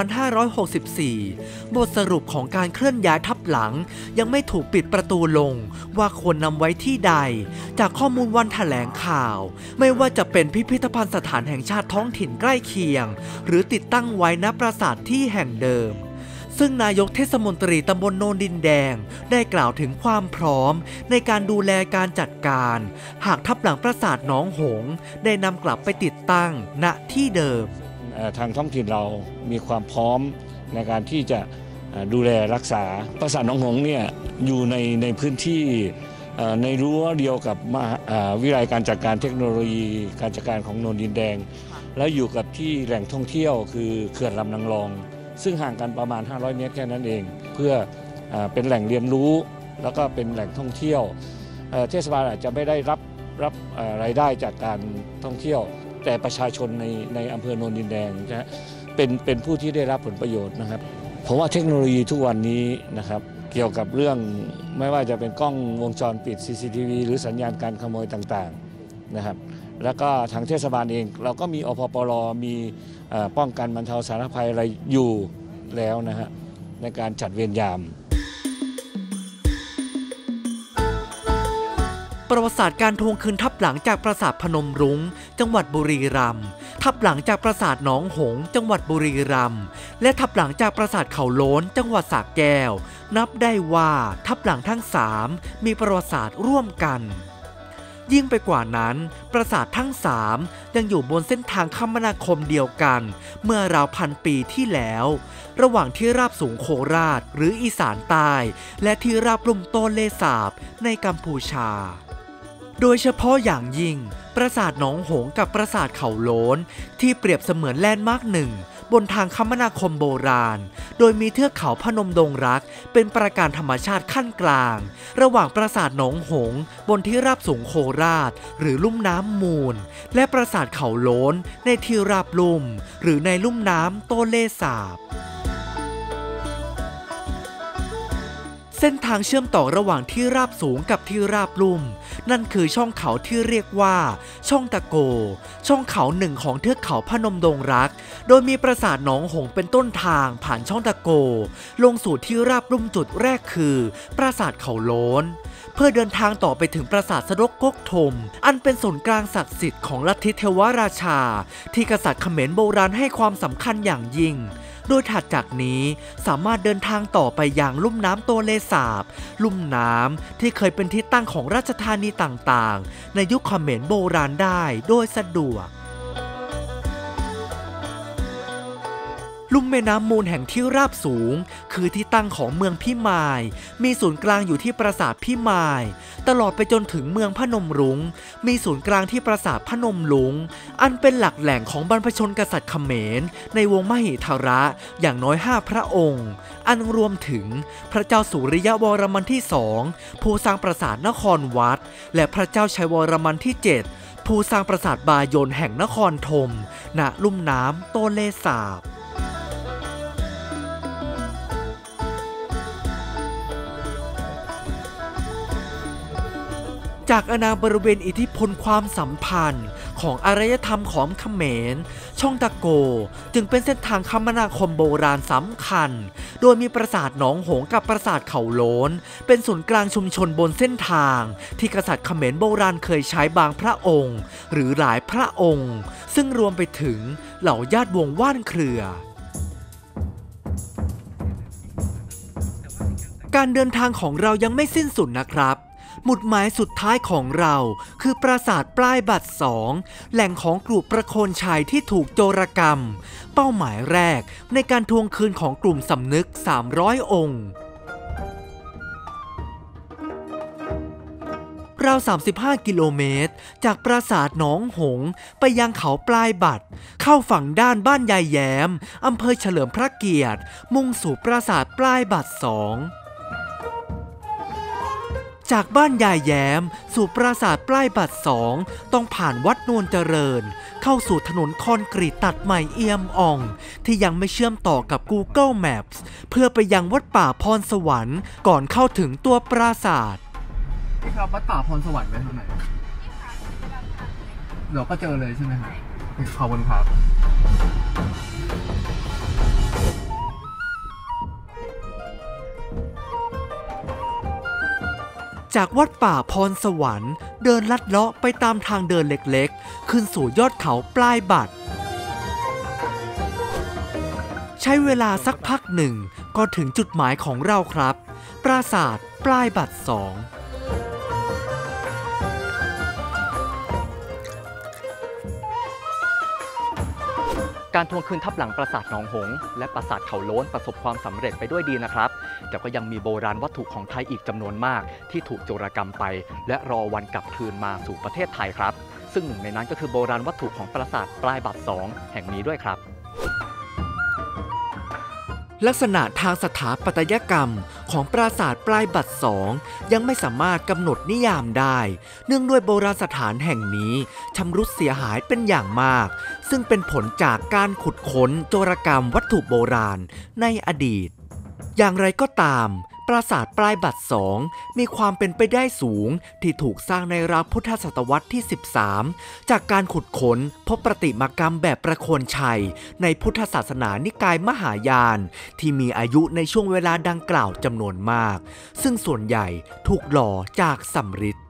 2564 บทสรุปของการเคลื่อนย้ายทับหลังยังไม่ถูกปิดประตูลงว่าควรนำไว้ที่ใดจากข้อมูลวันแถลงข่าวไม่ว่าจะเป็นพิพิธภัณฑ์สถานแห่งชาติท้องถิ่นใกล้เคียงหรือติดตั้งไว้ณปราสาทที่แห่งเดิมซึ่งนายกเทศมนตรีตำบลโนนดินแดงได้กล่าวถึงความพร้อมในการดูแลการจัดการหากทับหลังปราสาทหนองหงส์ได้นำกลับไปติดตั้งณที่เดิมทางท้องถิ่นเรามีความพร้อมในการที่จะดูแลรักษาปราสาทหนองหงส์เนี่ยอยู่ในพื้นที่ในรั้วเดียวกับวิทยาลัยการจัดการเทคโนโลยีการจัดการของโนนดินแดงแล้วอยู่กับที่แหล่งท่องเที่ยวคือเขื่อนลำนางรองซึ่งห่างกันประมาณ500 เมตรแค่นั้นเองเพื่อเป็นแหล่งเรียนรู้แล้วก็เป็นแหล่งท่องเที่ยวเทศบาลอาจจะไม่ได้รับรายได้จากการท่องเที่ยวแต่ประชาชนในอำเภอโนนดินแดงนะเป็นผู้ที่ได้รับผลประโยชน์นะครับผมว่าเทคโนโลยีทุกวันนี้นะครับเกี่ยวกับเรื่องไม่ว่าจะเป็นกล้องวงจรปิด CCTV หรือสัญญาณการขโมยต่างๆนะครับแล้วก็ทางเทศบาลเองเราก็มีอพปรมีป้องกันบรรเทาสาธารณภัยอะไรอยู่แล้วนะฮะในการจัดเวรยามประวัติศาสตร์การทวงคืนทับหลังจากปราสาทพนมรุ้งจังหวัดบุรีรัมย์ทับหลังจากปราสาทหนองหงส์จังหวัดบุรีรัมย์และทับหลังจากปราสาทเขาโล้นจังหวัดสระแก้วนับได้ว่าทับหลังทั้ง3มีประวัติศาสตร์ร่วมกันยิ่งไปกว่านั้นปราสาททั้ง3ยังอยู่บนเส้นทางคมนาคมเดียวกันเมื่อราว1,000 ปีที่แล้วระหว่างที่ราบสูงโคราชหรืออีสานใต้และที่ราบลุ่มโต้นเลสาบในกัมพูชาโดยเฉพาะอย่างยิ่งปราสาทหนองหงส์กับปราสาทเขาโล้นที่เปรียบเสมือนแลนด์มาร์คหนึ่งบนทางคมนาคมโบราณโดยมีเทือกเขาพนมดงรักเป็นปราการธรรมชาติขั้นกลางระหว่างปราสาทหนองหงส์บนที่ราบสูงโคราชหรือลุ่มน้ำมูลและปราสาทเขาโล้นในที่ราบลุ่มหรือในลุ่มน้ำโต้เลสาบเส้นทางเชื่อมต่อระหว่างที่ราบสูงกับที่ราบลุ่มนั่นคือช่องเขาที่เรียกว่าช่องตะโกช่องเขาหนึ่งของเทือกเขาพนมดงรักโดยมีปราสาทหนองหงส์เป็นต้นทางผ่านช่องตะโกลงสู่ที่ราบลุ่มจุดแรกคือปราสาทเขาโล้นเพื่อเดินทางต่อไปถึงปราสาทสะดกก๊กทมอันเป็นศูนย์กลางศักดิ์สิทธิ์ของลัทธิเทวราชาที่กษัตริย์เขมรโบราณให้ความสำคัญอย่างยิ่งโดยถัดจากนี้สามารถเดินทางต่อไปยังลุ่มน้ำโตเลสาบลุ่มน้ำที่เคยเป็นที่ตั้งของราชธานีต่างๆในยุคเขมรโบราณได้โดยสะดวกลุ่มแม่น้ำมูลแห่งที่ราบสูงคือที่ตั้งของเมืองพิมายมีศูนย์กลางอยู่ที่ปราสาทพิมายตลอดไปจนถึงเมืองพนมรุ้งมีศูนย์กลางที่ปราสาทพนมรุ้งอันเป็นหลักแหล่งของบรรพชนกษัตริย์เขมรในวงมหิทระอย่างน้อย5 พระองค์อันรวมถึงพระเจ้าสุริยวรมันที่2ผู้สร้างปราสาทนครวัดและพระเจ้าชัยวรมันที่7ผู้สร้างปราสาทบายนแห่งนครธมณลุ่มน้ำโตเลสาบจากอาณาบริเวณอิทธิพลความสัมพันธ์ของอารยธรรมของเขมรช่องตะโกจึงเป็นเส้นทางคมนาคมโบราณสำคัญโดยมีปราสาทหนองหงส์กับปราสาทเขาโล้นเป็นศูนย์กลางชุมชนบนเส้นทางที่กษัตริย์เขมรโบราณเคยใช้บางพระองค์หรือหลายพระองค์ซึ่งรวมไปถึงเหล่าญาติวงศ์ว่านเครือการเดินทางของเรายังไม่สิ้นสุดนะครับหมุดหมายสุดท้ายของเราคือปราสาทปลายบัตร2แหล่งของกลุ่มประโคนชัยที่ถูกโจรกรรมเป้าหมายแรกในการทวงคืนของกลุ่มสำนึก300 องค์ราว35 กิโลเมตรจากปราสาทหนองหงส์ไปยังเขาปลายบัตรเข้าฝั่งด้านบ้านยายแย้มอำเภอเฉลิมพระเกียรติมุ่งสู่ปราสาทปลายบัตร2จากบ้านยายแย้มสู่ปราสาทปลายบัตร2ต้องผ่านวัดนวลเจริญเข้าสู่ถนนคอนกรีตตัดใหม่เอี่ยมอ่องที่ยังไม่เชื่อมต่อกับ Google Maps เพื่อไปยังวัดป่าพรสวรรค์ก่อนเข้าถึงตัวปราสาทนี่ครับวัดป่าพรสวรรค์ไว้ทางไหนเดี๋ยวก็เจอเลยใช่ไหมครับขอบคุณครับจากวัดป่าพรสวรรค์เดินลัดเลาะไปตามทางเดินเล็กๆขึ้นสู่ยอดเขาปลายบัตรใช้เวลาสักพักหนึ่งก็ถึงจุดหมายของเราครับปราสาทปลายบัตร2 การทวงคืนทับหลังปราสาทหนองหงส์และปราสาทเขาโล้นประสบความสำเร็จไปด้วยดีนะครับแต่ก็ยังมีโบราณวัตถุของไทยอีกจำนวนมากที่ถูกโจรกรรมไปและรอวันกลับคืนมาสู่ประเทศไทยครับซึ่งหนึ่งในนั้นก็คือโบราณวัตถุของปราสาทปลายบัตร2แห่งนี้ด้วยครับลักษณะทางสถาปัตยกรรมของปราสาทปลายบัตร2ยังไม่สามารถกำหนดนิยามได้เนื่องด้วยโบราณสถานแห่งนี้ชำรุดเสียหายเป็นอย่างมากซึ่งเป็นผลจากการขุดค้นโจรกรรมวัตถุโบราณในอดีตอย่างไรก็ตามปราสาทปลายบัตร2มีความเป็นไปได้สูงที่ถูกสร้างในราวพุทธศตวรรษที่13จากการขุดค้นพบประติมากรรมแบบประโคนชัยในพุทธศาสนานิกายมหายานที่มีอายุในช่วงเวลาดังกล่าวจำนวนมากซึ่งส่วนใหญ่ถูกหล่อจากสำริด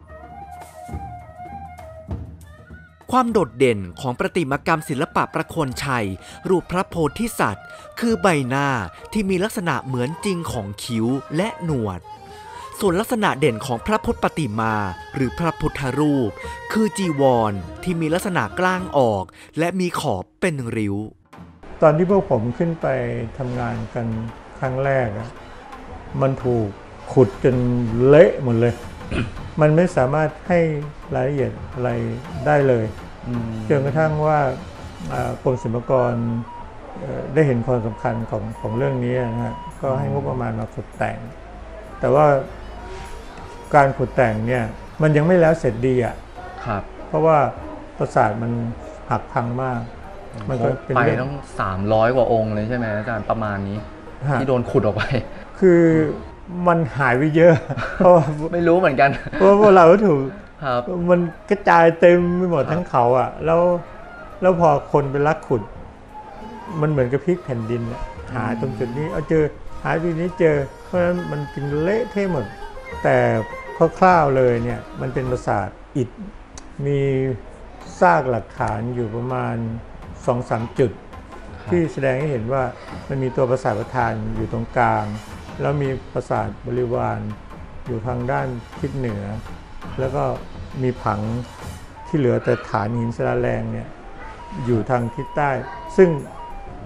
ความโดดเด่นของประติมากรรมศิลปะประโคนชัยรูปพระโพธิสัตว์คือใบหน้าที่มีลักษณะเหมือนจริงของคิ้วและหนวดส่วนลักษณะเด่นของพระพุทธปฏิมาหรือพระพุทธรูปคือจีวรที่มีลักษณะกล้างออกและมีขอบเป็นริ้วตอนที่พวกผมขึ้นไปทำงานกันครั้งแรกมันถูกขุดจนเละหมดเลย มันไม่สามารถให้รายละเอียดอะไรได้เลยจนกระทั่งว่ากรมศิลปากรได้เห็นความสำคัญของเรื่องนี้นะฮะก็ให้งบประมาณมาขุดแต่งแต่ว่าการขุดแต่งเนี่ยมันยังไม่แล้วเสร็จดีอ่ะครับเพราะว่าปราสาทมันหักพังมากมันก็เป็นไปต้อง300 กว่าองค์เลยใช่ไหมอาจารย์ประมาณนี้ที่โดนขุดออกไปคือมันหายไปเยอะเพราะไม่รู้เหมือนกันเพราะเราถูกมันกระจายเต็มไปหมดทั้งเขาอ่ะแล้วพอคนไปลักขุดมันเหมือนกับพลิกแผ่นดินหาตรงจุดนี้เอาเจอหาจุดนี้เจอเพราะฉะนั้นมันจึงเละเทะหมดแต่คร่าวๆเลยเนี่ยมันเป็นปราสาทอิฐมีซากหลักฐานอยู่ประมาณ 2-3 จุดที่แสดงให้เห็นว่ามันมีตัวปราสาทประธานอยู่ตรงกลางแล้วมีปราสาทบริวารอยู่ทางด้านทิศเหนือแล้วก็มีผังที่เหลือแต่ฐานหินศิลาแรงเนี่ยอยู่ทางทิศใต้ซึ่ง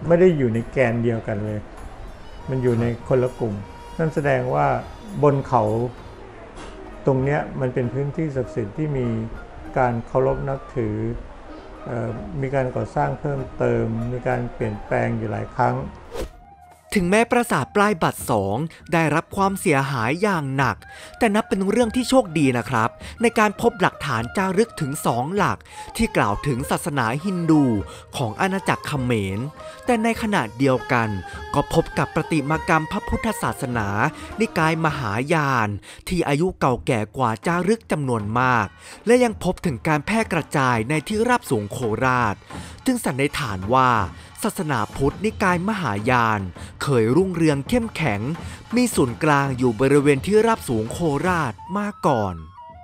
ไม่ได้อยู่ในแกนเดียวกันเลยมันอยู่ในคนละกลุ่มนั่นแสดงว่าบนเขาตรงนี้มันเป็นพื้นที่ศักดิ์สิทธิ์ที่มีการเคารพนับถือมีการก่อสร้างเพิ่มเติมมีการเปลี่ยนแปลงอยู่หลายครั้งถึงแม้ปราสาทปลายบัด2ได้รับความเสียหายอย่างหนักแต่นับเป็นเรื่องที่โชคดีนะครับในการพบหลักฐานจารึกถึง2หลักที่กล่าวถึงศาสนาฮินดูของอาณาจักรเขมรแต่ในขณะเดียวกันก็พบกับประติมากรรมพระพุทธศาสนานิกายมหายานที่อายุเก่าแก่กว่าจารึกจำนวนมากและยังพบถึงการแพร่กระจายในที่ราบสูงโคราชจึงสันนิษฐานว่าศาสนาพุทธนิกายมหายานเคยรุ่งเรืองเข้มแข็งมีศูนย์กลางอยู่บริเวณที่ราบสูงโคราชมาก่อน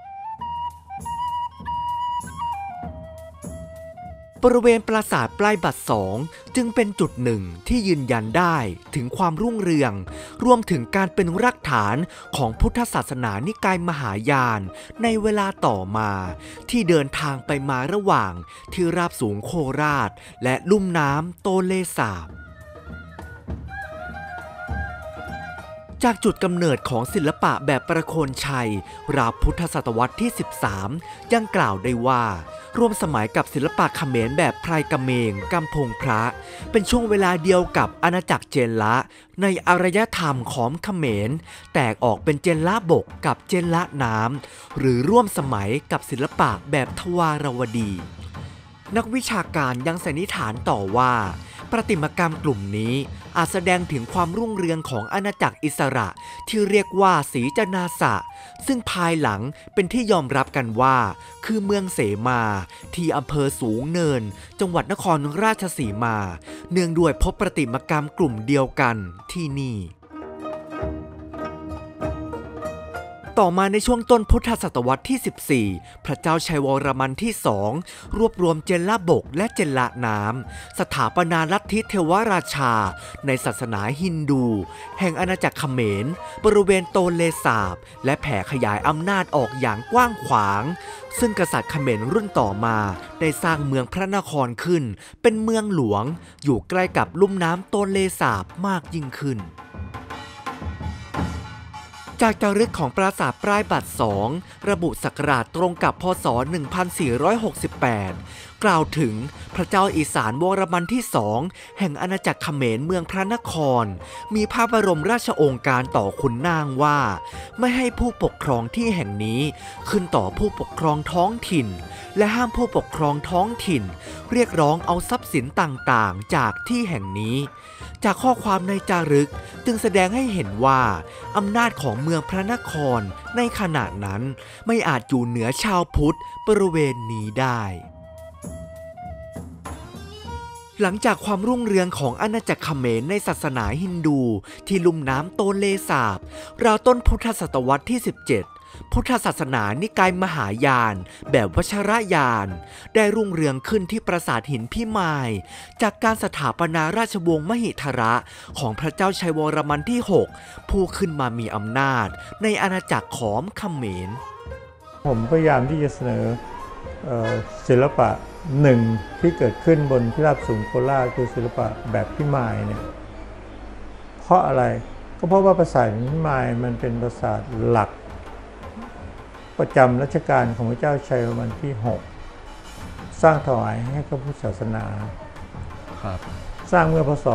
บริเวณปราสาทปลายบัด2จึงเป็นจุดหนึ่งที่ยืนยันได้ถึงความรุ่งเรืองรวมถึงการเป็นรากฐานของพุทธศาสนานิกายมหายานในเวลาต่อมาที่เดินทางไปมาระหว่างที่ราบสูงโคราชและลุ่มน้ำโตเลสาบจากจุดกำเนิดของศิลปะแบบประโคนชัยราวพุทธศตวรรษที่13ยังกล่าวได้ว่าร่วมสมัยกับศิลปะเขมรแบบไพรกำเมงกำพงพระเป็นช่วงเวลาเดียวกับอาณาจักรเจนละในอารยธรรมของเขมรแตกออกเป็นเจนละบกกับเจนละน้ำหรือร่วมสมัยกับศิลปะแบบทวารวดีนักวิชาการยังสันนิษฐานต่อว่าประติมากรรมกลุ่มนี้อาจแสดงถึงความรุ่งเรืองของอาณาจักรอิสระที่เรียกว่าศรีจนาสะซึ่งภายหลังเป็นที่ยอมรับกันว่าคือเมืองเสมาที่อำเภอสูงเนินจังหวัดนครราชสีมาเนื่องด้วยพบประติมากรรมกลุ่มเดียวกันที่นี่ต่อมาในช่วงต้นพุทธศตวรรษที่14พระเจ้าชัยวรมันที่2รวบรวมเจนละบกและเจนละน้ำสถาปนาลัทธิเทวราชาในศาสนาฮินดูแห่งอาณาจักรเขมรบริเวณโตเลสาบและแผ่ขยายอำนาจออกอย่างกว้างขวางซึ่งกษัตริย์เขมรรุ่นต่อมาได้สร้างเมืองพระนครขึ้นเป็นเมืองหลวงอยู่ใกล้กับลุ่มน้ำโตเลสาบมากยิ่งขึ้นจากจารึกของปราสาทปลายบัด2ระบุศักราชตรงกับพ.ศ. 1468กล่าวถึงพระเจ้าอีสานวรมันที่2แห่งอาณาจักรเขมรเมืองพระนครมีพระบรมราชโองการต่อขุนนางว่าไม่ให้ผู้ปกครองที่แห่งนี้ขึ้นต่อผู้ปกครองท้องถิ่นและห้ามผู้ปกครองท้องถิ่นเรียกร้องเอาทรัพย์สินต่างๆจากที่แห่งนี้จากข้อความในจารึกจึงแสดงให้เห็นว่าอำนาจของเมืองพระนครในขณะนั้นไม่อาจอยู่เหนือชาวพุทธบริเวณนี้ได้หลังจากความรุ่งเรืองของอาณาจักรเขมรในศาสนาฮินดูที่ลุ่มน้ำโตเลสาบราวต้นพุทธศตวรรษที่17พุทธศาสนานิกายมหายานแบบวชรยานได้รุ่งเรืองขึ้นที่ปราสาทหินพิมายจากการสถาปนาราชวงศ์มหิทระของพระเจ้าชัยวรมันที่6ผู้ขึ้นมามีอำนาจในอาณาจักรของเขมรผมพยายามที่จะเสนอศิลปะหนึ่งที่เกิดขึ้นบนที่ราบสูงโคราชคือศิลปะแบบพิมายเนี่ยเพราะอะไรก็เพราะว่าปราสาทพิมายมันเป็นปราสาทหลักประจำรัชกาลของพระเจ้าชัยวรมันที่6สร้างถวายให้พระพุทธศาสนาสร้างเมื่อพ.ศ.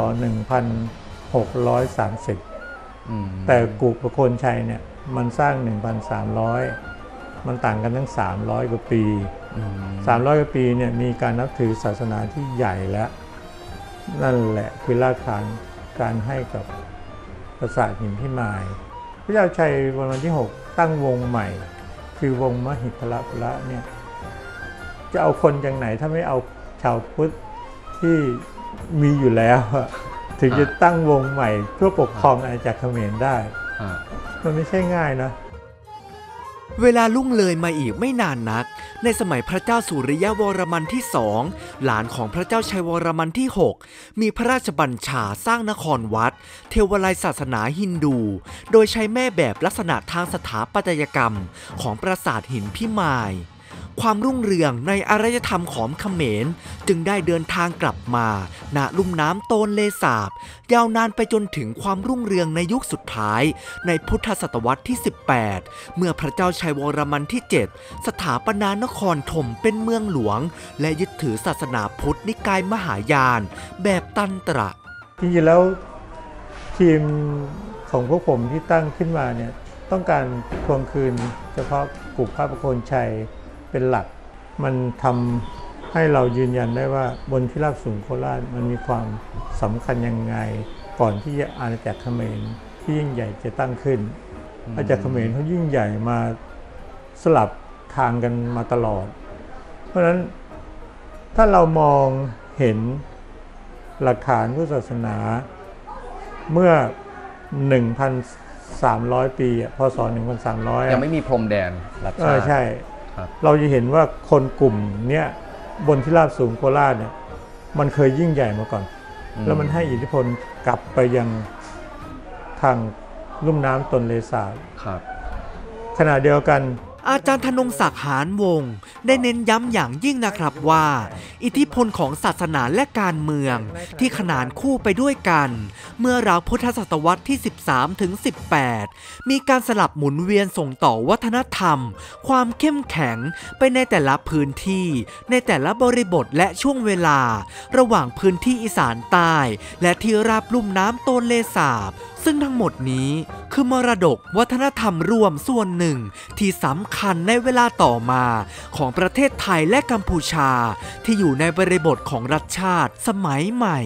1630แต่กุประโคนชัยเนี่ยมันสร้าง 1,300 มันต่างกันทั้ง300 กว่าปี300 กว่าปีเนี่ยมีการนับถือศาสนาที่ใหญ่แล้วนั่นแหละคือรากฐานการให้กับปราสาทหินพิมายพระเจ้าชัยวรมันที่6ตั้งวงใหม่คือวงมหิทระเนี่ยจะเอาคนจากไหนถ้าไม่เอาชาวพุทธที่มีอยู่แล้วถึงจะตั้งวงใหม่เพื่อปกครองอาณาจักรเขมรได้มันไม่ใช่ง่ายนะเวลาลุ่งเลยมาอีกไม่นานนักในสมัยพระเจ้าสุริยวรมันที่2หลานของพระเจ้าชัยวรมันที่6มีพระราชบัญชาสร้างนครวัดเทวาลัยศาสนาฮินดูโดยใช้แม่แบบลักษณะทางสถาปัตยกรรมของปราสาทหินพิมายความรุ่งเรืองในอารยธรรมของเขมรจึงได้เดินทางกลับมาณลุ่มน้ำโตนเลสาบยาวนานไปจนถึงความรุ่งเรืองในยุคสุดท้ายในพุทธศตวรรษที่ 18 เมื่อพระเจ้าชัยวรมันที่ 7 สถาปนานครธมเป็นเมืองหลวงและยึดถือศาสนาพุทธนิกายมหายานแบบตันตระจริงๆแล้วทีมของพวกผมที่ตั้งขึ้นมาเนี่ยต้องการทวงคืนเฉพาะกลุ่มพระประโคนชัยเป็นหลักมันทำให้เรายืนยันได้ว่าบนที่ราบสูงโคราชมันมีความสำคัญยังไงก่อนที่อาณาจักรเขมรที่ยิ่งใหญ่จะตั้งขึ้นอาณาจักรเขมรเขายิ่งใหญ่มาสลับทางกันมาตลอดเพราะฉะนั้นถ้าเรามองเห็นหลักฐานพุทธศาสนาเมื่อ 1,300 ปีพศ 1,300 ยังไม่มีพรมแดนรัชชาติใช่เราจะเห็นว่าคนกลุ่มนี้บนที่ราบสูงโคราชเนี่ยมันเคยยิ่งใหญ่มาก่อนแล้วมันให้อิทธิพลกลับไปยังทางลุ่มน้ำตนเลสาบขณะเดียวกันอาจารย์ธนงศักดิ์หานวงศ์ได้เน้นย้ำอย่างยิ่งนะครับว่าอิทธิพลของศาสนาและการเมืองที่ขนานคู่ไปด้วยกันเมื่อราวพุทธศตวรรษที่ 13 ถึง 18 มีการสลับหมุนเวียนส่งต่อวัฒนธรรมความเข้มแข็งไปในแต่ละพื้นที่ในแต่ละบริบทและช่วงเวลาระหว่างพื้นที่อีสานใต้และที่ราบลุ่มน้ำโตนเลสาบซึ่งทั้งหมดนี้คือมรดกวัฒนธรรมรวมส่วนหนึ่งที่สำคัญในเวลาต่อมาของประเทศไทยและกัมพูชาที่อยู่ในบริบทของรัฐชาติสมัยใหม่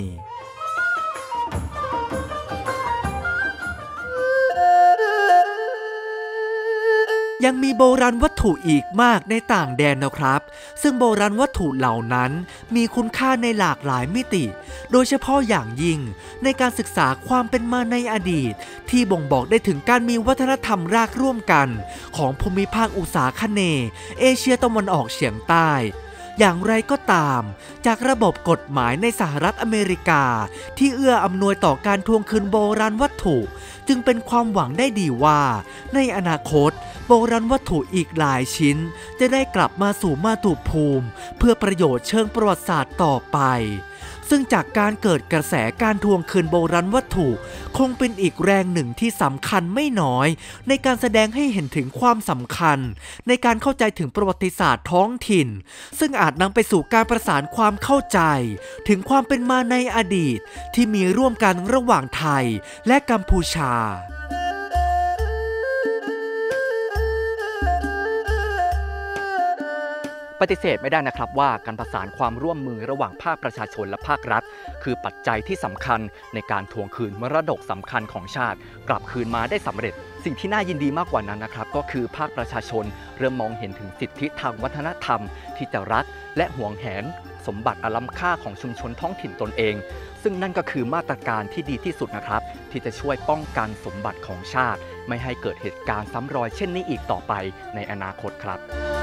ยังมีโบราณวัตถุอีกมากในต่างแดนนะครับซึ่งโบราณวัตถุเหล่านั้นมีคุณค่าในหลากหลายมิติโดยเฉพาะอย่างยิ่งในการศึกษาความเป็นมาในอดีตที่บ่งบอกได้ถึงการมีวัฒนธรรมรากร่วมกันของภูมิภาคอุษาคเนย์เอเชียตะวันออกเฉียงใต้อย่างไรก็ตามจากระบบกฎหมายในสหรัฐอเมริกาที่เอื้ออำนวยต่อการทวงคืนโบราณวัตถุจึงเป็นความหวังได้ดีว่าในอนาคตโบราณวัตถุอีกหลายชิ้นจะได้กลับมาสู่มาตุภูมิเพื่อประโยชน์เชิงประวัติศาสตร์ต่อไปซึ่งจากการเกิดกระแสการทวงคืนโบราณวัตถุคงเป็นอีกแรงหนึ่งที่สำคัญไม่น้อยในการแสดงให้เห็นถึงความสำคัญในการเข้าใจถึงประวัติศาสตร์ท้องถิ่นซึ่งอาจนำไปสู่การประสานความเข้าใจถึงความเป็นมาในอดีตที่มีร่วมกันระหว่างไทยและกัมพูชาปฏิเสธไม่ได้นะครับว่าการประสานความร่วมมือระหว่างภาคประชาชนและภาครัฐคือปัจจัยที่สำคัญในการทวงคืนมรดกสำคัญของชาติกลับคืนมาได้สำเร็จสิ่งที่น่ายินดีมากกว่านั้นนะครับก็คือภาคประชาชนเริ่มมองเห็นถึงสิทธิทางวัฒนธรรมที่จะรักและหวงแหนสมบัติอันล้ำค่าของชุมชนท้องถิ่นตนเองซึ่งนั่นก็คือมาตรการที่ดีที่สุดนะครับที่จะช่วยป้องกันสมบัติของชาติไม่ให้เกิดเหตุการณ์ซ้ำรอยเช่นนี้อีกต่อไปในอนาคตครับ